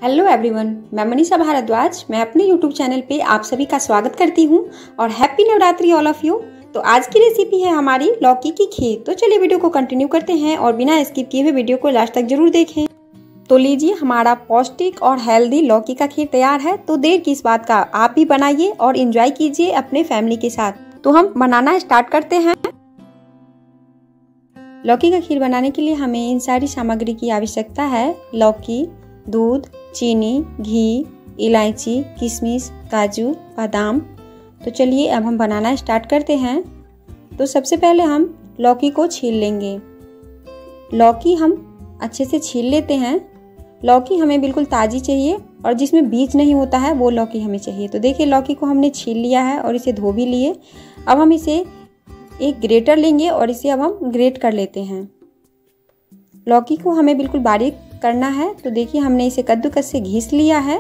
Hello everyone, मैं मनीषा भारद्वाज। मैं अपने यूट्यूब चैनल पे आप सभी का स्वागत करती हूँ और happy Navratri all of you. तो आज की रेसिपी है हमारी लौकी की खीर। तो चलिए वीडियो को कंटिन्यू करते हैं और बिना स्किप किए हुए वीडियो को लास्ट तक जरूर देखें। तो लीजिए, हमारा पौष्टिक और हेल्दी लौकी का खीर तैयार है। तो देर किस बात का, आप भी बनाइए और इंजॉय कीजिए अपने फैमिली के साथ। तो हम बनाना स्टार्ट करते हैं। लौकी का खीर बनाने के लिए हमें इन सारी सामग्री की आवश्यकता है। लौकी, दूध, चीनी, घी, इलायची, किशमिश, काजू, बादाम। तो चलिए अब हम बनाना स्टार्ट करते हैं। तो सबसे पहले हम लौकी को छील लेंगे। लौकी हम अच्छे से छील लेते हैं। लौकी हमें बिल्कुल ताज़ी चाहिए और जिसमें बीज नहीं होता है वो लौकी हमें चाहिए। तो देखिए, लौकी को हमने छील लिया है और इसे धो भी लिए। अब हम इसे एक ग्रेटर लेंगे और इसे अब हम ग्रेट कर लेते हैं। लौकी को हमें बिल्कुल बारीक करना है। तो देखिए, हमने इसे कद्दूकस से घिस लिया है।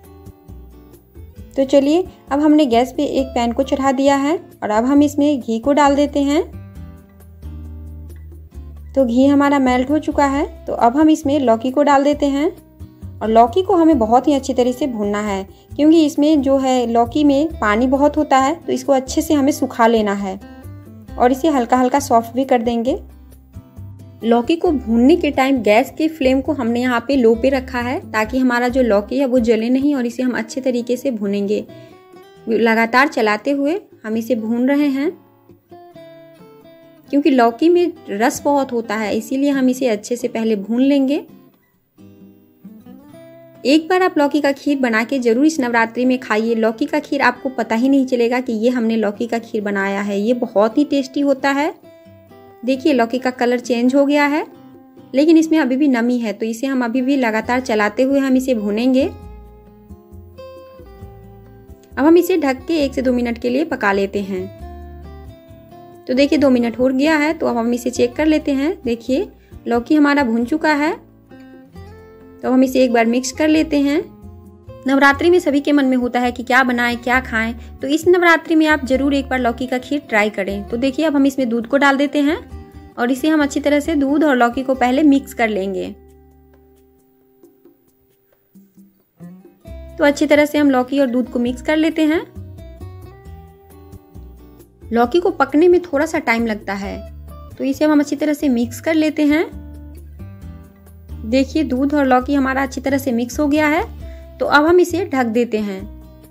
तो चलिए, अब हमने गैस पे एक पैन को चढ़ा दिया है और अब हम इसमें घी को डाल देते हैं। तो घी हमारा मेल्ट हो चुका है। तो अब हम इसमें लौकी को डाल देते हैं और लौकी को हमें बहुत ही अच्छी तरह से भूनना है, क्योंकि इसमें जो है लौकी में पानी बहुत होता है। तो इसको अच्छे से हमें सुखा लेना है और इसे हल्का हल्का सॉफ्ट भी कर देंगे। लौकी को भूनने के टाइम गैस की फ्लेम को हमने यहाँ पे लो पे रखा है, ताकि हमारा जो लौकी है वो जले नहीं और इसे हम अच्छे तरीके से भूनेंगे। लगातार चलाते हुए हम इसे भून रहे हैं, क्योंकि लौकी में रस बहुत होता है, इसीलिए हम इसे अच्छे से पहले भून लेंगे। एक बार आप लौकी का खीर बना के जरूर इस नवरात्रि में खाइए। लौकी का खीर आपको पता ही नहीं चलेगा कि ये हमने लौकी का खीर बनाया है। ये बहुत ही टेस्टी होता है। देखिए, लौकी का कलर चेंज हो गया है, लेकिन इसमें अभी भी नमी है। तो इसे हम अभी भी लगातार चलाते हुए हम इसे भूनेंगे। अब हम इसे ढक के 1 से 2 मिनट के लिए पका लेते हैं। तो देखिए, 2 मिनट हो गया है। तो अब हम इसे चेक कर लेते हैं। देखिए, लौकी हमारा भून चुका है। तो हम इसे एक बार मिक्स कर लेते हैं। नवरात्रि में सभी के मन में होता है कि क्या बनाएं, क्या खाएं। तो इस नवरात्रि में आप जरूर एक बार लौकी का खीर ट्राई करें। तो देखिए, अब हम इसमें दूध को डाल देते हैं और इसे हम अच्छी तरह से दूध और लौकी को पहले मिक्स कर लेंगे। तो अच्छी तरह से हम लौकी और दूध को मिक्स कर लेते हैं। लौकी को पकने में थोड़ा सा टाइम लगता है, तो इसे हम अच्छी तरह से मिक्स कर लेते हैं। देखिए, दूध और लौकी हमारा अच्छी तरह से मिक्स हो गया है। तो अब हम इसे ढक देते हैं।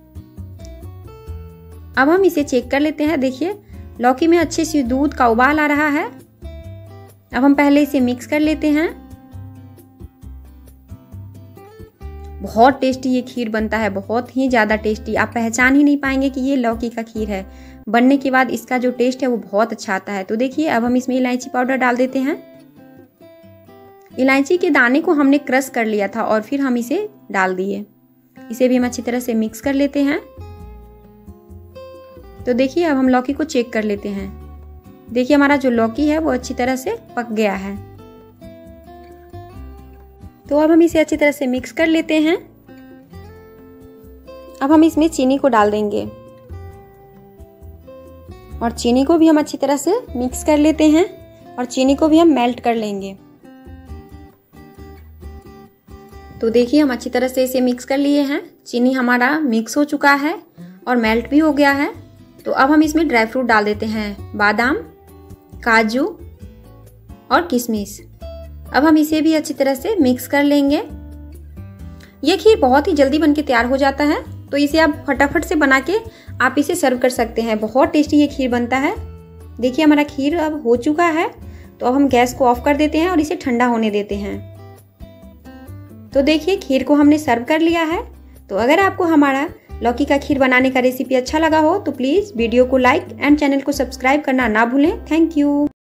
अब हम इसे चेक कर लेते हैं। देखिए, लौकी में अच्छे से दूध का उबाल आ रहा है। अब हम पहले इसे मिक्स कर लेते हैं। बहुत टेस्टी ये खीर बनता है, बहुत ही ज्यादा टेस्टी। आप पहचान ही नहीं पाएंगे कि ये लौकी का खीर है। बनने के बाद इसका जो टेस्ट है वो बहुत अच्छा आता है। तो देखिए, अब हम इसमें इलायची पाउडर डाल देते हैं। इलायची के दाने को हमने क्रश कर लिया था और फिर हम इसे डाल दिए। इसे भी हम अच्छी तरह से मिक्स कर लेते हैं। तो देखिए, अब हम लौकी को चेक कर लेते हैं। देखिए, हमारा जो लौकी है वो अच्छी तरह से पक गया है। तो अब हम इसे अच्छी तरह से मिक्स कर लेते हैं। अब हम इसमें चीनी को डाल देंगे और चीनी को भी हम अच्छी तरह से मिक्स कर लेते हैं और चीनी को भी हम मेल्ट कर लेंगे। तो देखिए, हम अच्छी तरह से इसे मिक्स कर लिए हैं। चीनी हमारा मिक्स हो चुका है और मेल्ट भी हो गया है। तो अब हम इसमें ड्राई फ्रूट डाल देते हैं, बादाम, काजू और किशमिश। अब हम इसे भी अच्छी तरह से मिक्स कर लेंगे। ये खीर बहुत ही जल्दी बनके तैयार हो जाता है, तो इसे आप फटाफट से बना के आप इसे सर्व कर सकते हैं। बहुत टेस्टी ये खीर बनता है। देखिए, हमारा खीर अब हो चुका है। तो अब हम गैस को ऑफ कर देते हैं और इसे ठंडा होने देते हैं। तो देखिए, खीर को हमने सर्व कर लिया है। तो अगर आपको हमारा लौकी का खीर बनाने का रेसिपी अच्छा लगा हो तो प्लीज़ वीडियो को लाइक एंड चैनल को सब्सक्राइब करना ना भूलें। Thank you.